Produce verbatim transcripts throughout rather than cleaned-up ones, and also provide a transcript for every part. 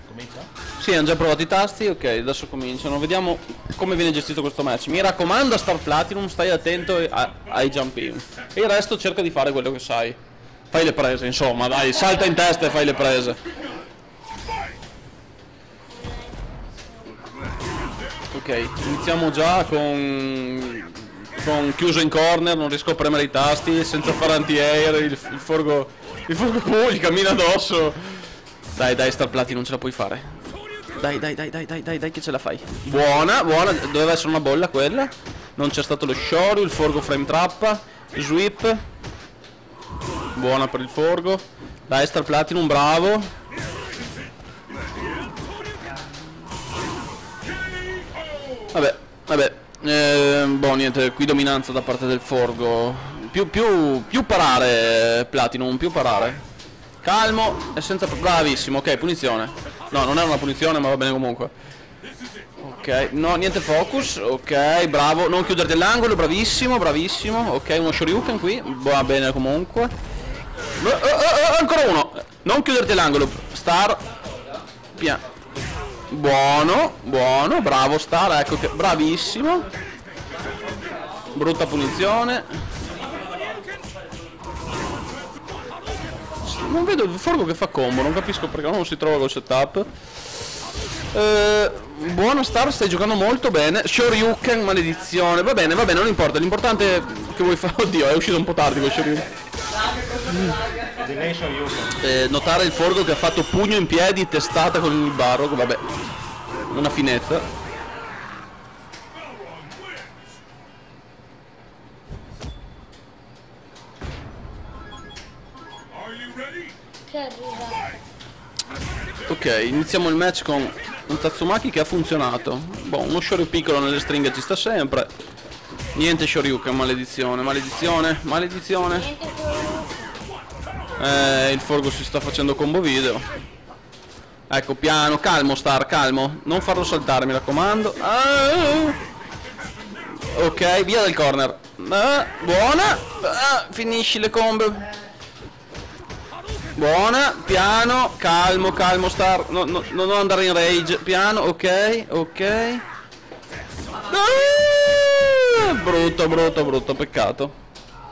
Comincia? Sì, hanno già provato i tasti, ok, adesso cominciano. Vediamo come viene gestito questo match. Mi raccomando a Star Platinum, stai attento a, ai jump in. E il resto cerca di fare quello che sai. Fai le prese, insomma, dai, salta in testa e fai le prese. Ok, iniziamo già con... con chiuso in corner, non riesco a premere i tasti, senza fare anti-air, il, il forgo... il forgo uh, gli cammina addosso. Dai, dai, Star Platinum, ce la puoi fare. Dai, dai, dai, dai, dai, dai, dai, che ce la fai. Buona, buona, doveva essere una bolla quella. Non c'è stato lo Shoryu, il forgo frame trappa. Sweep. Buona per il forgo. Dai, Star Platinum, bravo. Vabbè, vabbè. Eh, boh, niente, qui dominanza da parte del forgo. Più, più, più parare, Platinum, più parare. Calmo e senza... Bravissimo, ok, punizione. No, non era una punizione, ma va bene comunque. Ok, no, niente focus. Ok, bravo, non chiuderti all'angolo, bravissimo, bravissimo. Ok, uno Shoryuken qui, va bene comunque. uh, uh, uh, Ancora uno. Non chiuderti all'angolo. Star. Piano. Buono, buono, bravo Star, ecco che... Bravissimo. Brutta punizione. Non vedo il forgo che fa combo, non capisco perché non si trova col setup. Eh, buono Star, stai giocando molto bene. Shoryuken, maledizione. Va bene, va bene, non importa. L'importante è che vuoi fare. Oddio, è uscito un po' tardi quel Shoryuken. Eh, notare il forgo che ha fatto pugno in piedi, testata con il barro. Vabbè, una finezza. Ok, iniziamo il match con un Tatsumaki che ha funzionato. Boh, uno Shoryu piccolo nelle stringhe ci sta sempre. Niente Shoryuken, maledizione, maledizione, maledizione. Eh, il forgo si sta facendo combo video. Ecco, piano, calmo Star, calmo. Non farlo saltare, mi raccomando. Ah, ok, via dal corner. Ah, buona. Ah, finisci le combo. Buona, piano, calmo, calmo Star, no, no, non andare in rage, piano, ok, ok. Ah, brutto, brutto, brutto, peccato.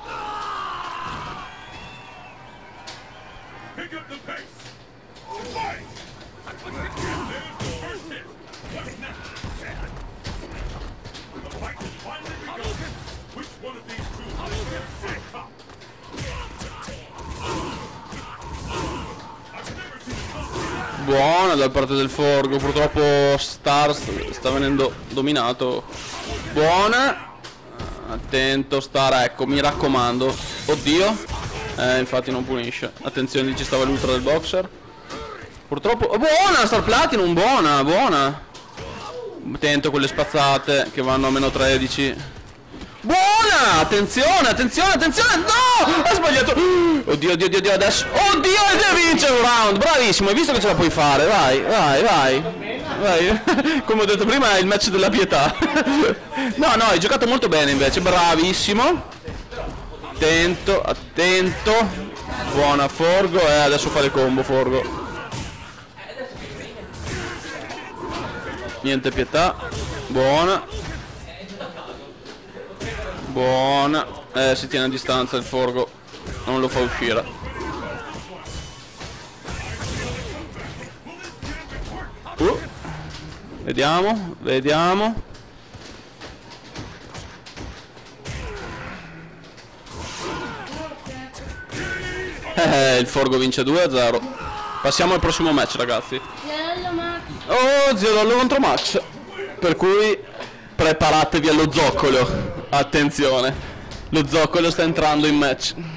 Buona da parte del forgo, purtroppo Star sta venendo dominato. Buona. Attento Star, ecco, mi raccomando. Oddio. Eh, infatti non punisce. Attenzione, ci stava l'ultra del boxer. Purtroppo... Oh, buona Star Platinum, buona, buona. Attento con le spazzate che vanno a meno tredici. Buona! Attenzione, attenzione, attenzione! No! Ha sbagliato! Oddio, oddio, oddio, adesso... Oddio, e vince un round! Bravissimo, hai visto che ce la puoi fare? Vai, vai, vai! Vai! Come ho detto prima è il match della pietà. No, no, hai giocato molto bene invece, bravissimo! Attento, attento! Buona forgo, eh, adesso fa le combo forgo. Niente pietà. Buona. Buona. Eh, si tiene a distanza il forgo. Non lo fa uscire. Uh. Vediamo, vediamo. Eh, il forgo vince due a zero. Passiamo al prossimo match, ragazzi. Oh, zio Lollo contro Max. Per cui preparatevi allo zoccolo. Attenzione, lo zoccolo sta entrando in match.